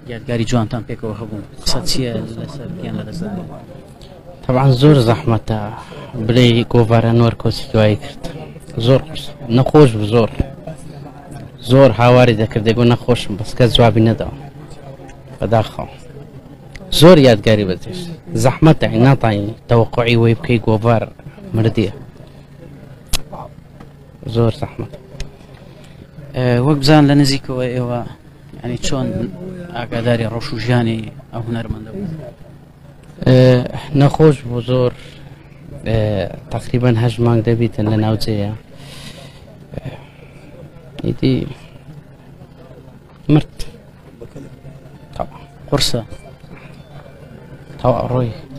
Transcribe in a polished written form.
یادگاری جوانتان پێکەوە هەبوو قسە چییە لەسەر گیان لە دەستدا طبعا زۆر زەحمەتە بلێ گۆڤارە نوەرکۆچی دوایی کرد زۆر نەخۆش بوو زۆر هاواری دەکرد دەگو نەخۆشم بەس کەس جوابی نەداوە بەداخەوە زۆر یادگاری بەدێش زەحمەتە ناتوانین تەوەقعی وەی بکەی گۆڤار مردیە زۆر زەحمەتە وەک بزان لە نزیکەوە ئێوە ینی چۆن ئاگاداری ڕەوش و ژیانی ئەو هونەرمەندە بوو نەخۆش بوو زۆر تقریبا 8 مانگ دەبیتن لە ناوجەیە ئیدی مرد قورسە تەواو ڕۆی